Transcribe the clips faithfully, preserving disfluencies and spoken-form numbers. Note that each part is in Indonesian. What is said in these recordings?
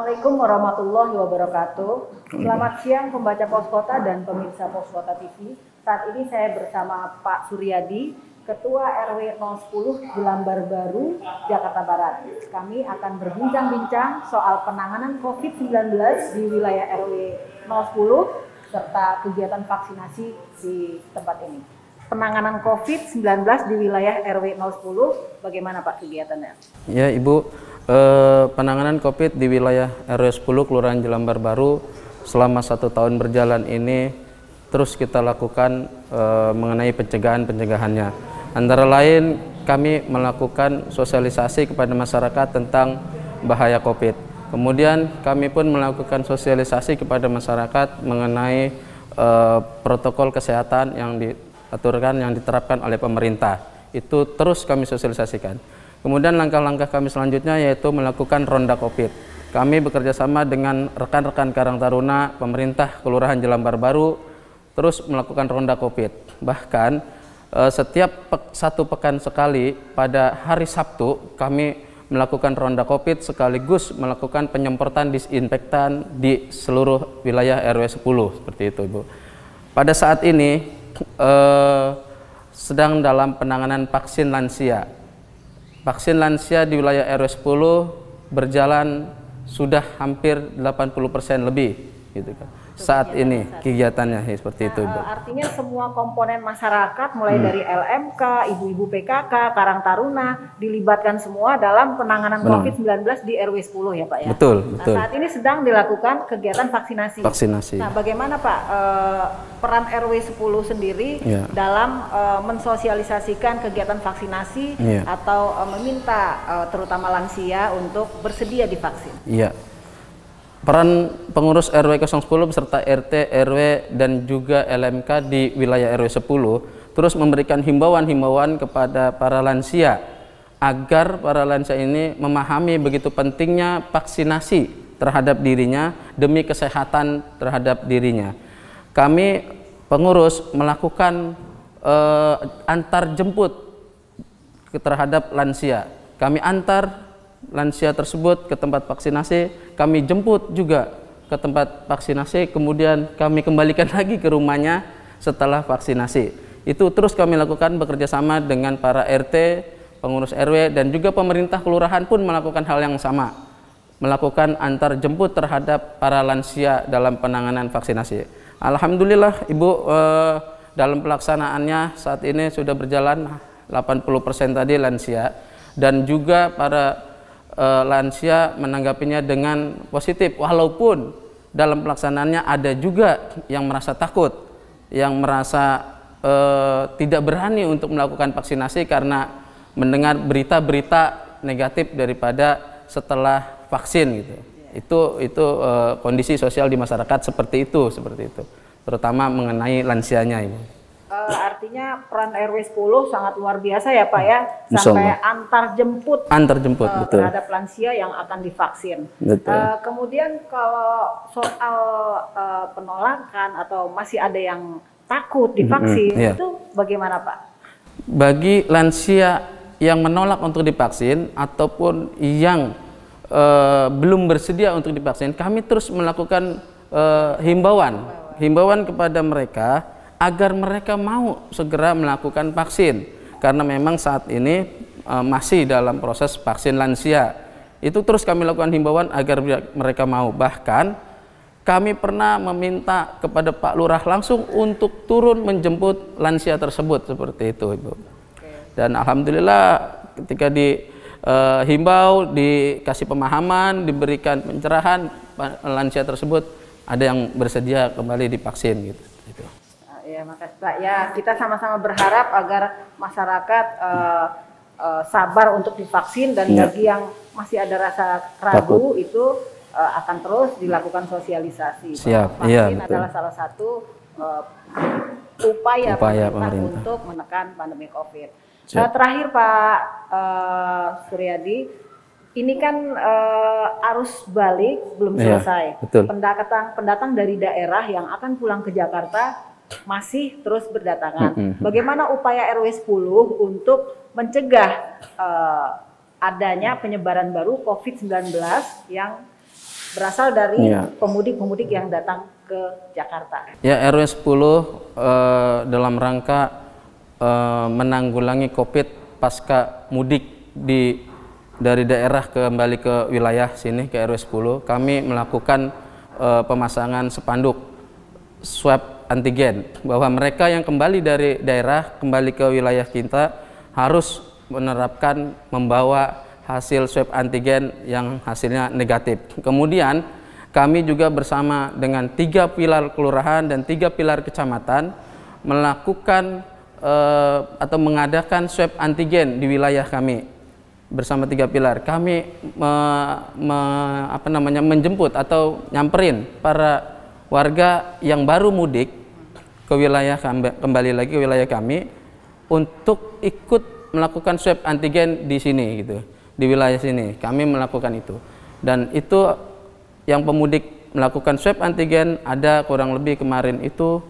Assalamualaikum warahmatullahi wabarakatuh. Selamat siang pembaca Poskota dan pemirsa Poskota T V. Saat ini saya bersama Pak Suryadi, Ketua R W nol sepuluh Jelambar Baru, Jakarta Barat. Kami akan berbincang-bincang soal penanganan COVID sembilan belas di wilayah R W nol sepuluh serta kegiatan vaksinasi di tempat ini. Penanganan COVID sembilan belas di wilayah R W nol sepuluh, bagaimana Pak kegiatannya? Ya Ibu, eh, penanganan COVID di wilayah R W sepuluh Kelurahan Jelambar Baru selama satu tahun berjalan ini terus kita lakukan eh, mengenai pencegahan-pencegahannya. Antara lain kami melakukan sosialisasi kepada masyarakat tentang bahaya COVID. Kemudian kami pun melakukan sosialisasi kepada masyarakat mengenai eh, protokol kesehatan yang di aturan yang diterapkan oleh pemerintah. Itu terus kami sosialisasikan. Kemudian langkah-langkah kami selanjutnya yaitu melakukan ronda COVID. Kami bekerja sama dengan rekan-rekan Karang Taruna, pemerintah Kelurahan Jelambar Baru, terus melakukan ronda COVID. Bahkan eh, setiap pe satu pekan sekali pada hari Sabtu kami melakukan ronda COVID sekaligus melakukan penyemprotan disinfektan di seluruh wilayah R W sepuluh, seperti itu Ibu. Pada saat ini Eh, sedang dalam penanganan vaksin lansia. Vaksin lansia di wilayah R W sepuluh berjalan sudah hampir delapan puluh persen lebih gitu kan. Saat ini kegiatannya ya, seperti nah, itu Ibu. Artinya semua komponen masyarakat mulai hmm. dari L M K, ibu-ibu P K K, Karang Taruna dilibatkan semua dalam penanganan COVID sembilan belas di R W sepuluh ya Pak ya. Betul, nah, betul. Saat ini sedang dilakukan kegiatan vaksinasi. Vaksinasi. Nah, bagaimana Pak eh, peran R W sepuluh sendiri ya. dalam eh, mensosialisasikan kegiatan vaksinasi ya. atau eh, meminta eh, terutama lansia untuk bersedia divaksin? Iya. Peran pengurus R W nol sepuluh beserta R T, R W, dan juga L M K di wilayah R W sepuluh terus memberikan himbauan-himbauan kepada para lansia agar para lansia ini memahami begitu pentingnya vaksinasi terhadap dirinya demi kesehatan terhadap dirinya. Kami pengurus melakukan eh, antar jemput terhadap lansia. Kami antar lansia tersebut ke tempat vaksinasi, kami jemput juga ke tempat vaksinasi, kemudian kami kembalikan lagi ke rumahnya setelah vaksinasi. Itu terus kami lakukan bekerja sama dengan para R T, pengurus R W, dan juga pemerintah kelurahan pun melakukan hal yang sama, melakukan antar jemput terhadap para lansia dalam penanganan vaksinasi. Alhamdulillah Ibu, eh, dalam pelaksanaannya saat ini sudah berjalan delapan puluh persen tadi lansia, dan juga para Uh, lansia menanggapinya dengan positif, walaupun dalam pelaksanaannya ada juga yang merasa takut, yang merasa uh, tidak berani untuk melakukan vaksinasi karena mendengar berita-berita negatif daripada setelah vaksin gitu. Itu itu uh, kondisi sosial di masyarakat seperti itu, seperti itu, terutama mengenai lansianya ini. Uh, artinya peran R W sepuluh sangat luar biasa ya Pak ya, sampai antar jemput, antar jemput uh, betul. terhadap lansia yang akan divaksin. Betul. Uh, kemudian kalau soal uh, penolakan atau masih ada yang takut divaksin, mm-hmm, itu yeah. bagaimana Pak? Bagi lansia yang menolak untuk divaksin ataupun yang uh, belum bersedia untuk divaksin, kami terus melakukan uh, himbauan, himbauan kepada mereka agar mereka mau segera melakukan vaksin, karena memang saat ini e, masih dalam proses vaksin lansia. Itu terus kami lakukan himbauan agar mereka mau. Bahkan kami pernah meminta kepada Pak Lurah langsung untuk turun menjemput lansia tersebut, seperti itu Ibu. Dan alhamdulillah ketika dihimbau, dikasih pemahaman, diberikan pencerahan, lansia tersebut ada yang bersedia kembali divaksin gitu. Ya, makasih Pak. Ya, kita sama-sama berharap agar masyarakat uh, uh, sabar untuk divaksin, dan ya. bagi yang masih ada rasa ragu Takut. itu uh, akan terus dilakukan sosialisasi. Siap. Vaksin Iya, adalah salah satu uh, upaya, upaya pemerintah, pemerintah untuk menekan pandemi COVID. Uh, terakhir Pak uh, Suryadi, ini kan uh, arus balik belum selesai. Iya, betul. Pendatang pendatang dari daerah yang akan pulang ke Jakarta masih terus berdatangan. Mm-hmm. Bagaimana upaya R W sepuluh untuk mencegah uh, adanya penyebaran baru COVID sembilan belas yang berasal dari Iya. pemudik-pemudik yang datang ke Jakarta. Ya, R W sepuluh eh, dalam rangka eh, menanggulangi COVID pasca mudik di dari daerah kembali ke wilayah sini ke R W sepuluh, kami melakukan eh, pemasangan spanduk swab antigen bahwa mereka yang kembali dari daerah kembali ke wilayah kita harus menerapkan membawa hasil swab antigen yang hasilnya negatif. Kemudian kami juga bersama dengan tiga pilar kelurahan dan tiga pilar kecamatan melakukan eh, atau mengadakan swab antigen di wilayah kami bersama tiga pilar. Kami me, me, apa namanya menjemput atau nyamperin para warga yang baru mudik ke wilayah kembali lagi ke wilayah kami untuk ikut melakukan swab antigen di sini gitu. Di wilayah sini kami melakukan itu. Dan itu yang pemudik melakukan swab antigen ada kurang lebih kemarin itu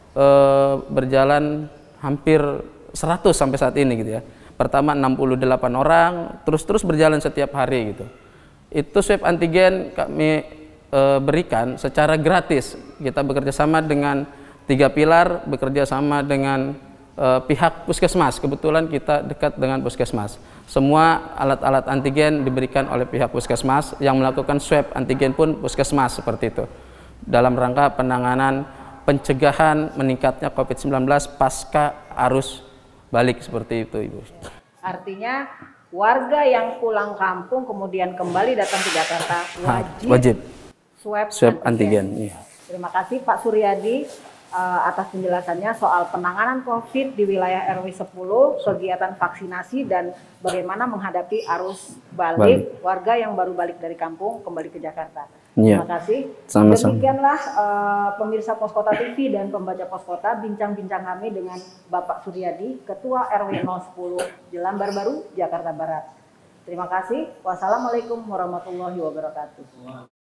eh, berjalan hampir seratus sampai saat ini gitu ya. Pertama enam puluh delapan orang, terus-terus berjalan setiap hari gitu. Itu swab antigen kami e, berikan secara gratis. Kita bekerja sama dengan tiga pilar, bekerja sama dengan e, pihak puskesmas. Kebetulan kita dekat dengan puskesmas. Semua alat-alat antigen diberikan oleh pihak puskesmas, yang melakukan swab antigen pun puskesmas seperti itu. Dalam rangka penanganan pencegahan meningkatnya COVID sembilan belas pasca arus balik seperti itu, Ibu. Artinya warga yang pulang kampung kemudian kembali datang ke Jakarta wajib, wajib. swab, swab antigen. antigen. Iya. Terima kasih Pak Suryadi uh, atas penjelasannya soal penanganan COVID di wilayah R W sepuluh, kegiatan vaksinasi dan bagaimana menghadapi arus balik, balik warga yang baru balik dari kampung kembali ke Jakarta. Iya. Terima kasih. Sama-sama. Demikianlah uh, pemirsa Poskota T V dan pembaca Poskota, bincang-bincang kami dengan Bapak Suryadi, Ketua R W nol sepuluh Jelambar Baru, Jakarta Barat. Terima kasih. Wassalamualaikum warahmatullahi wabarakatuh.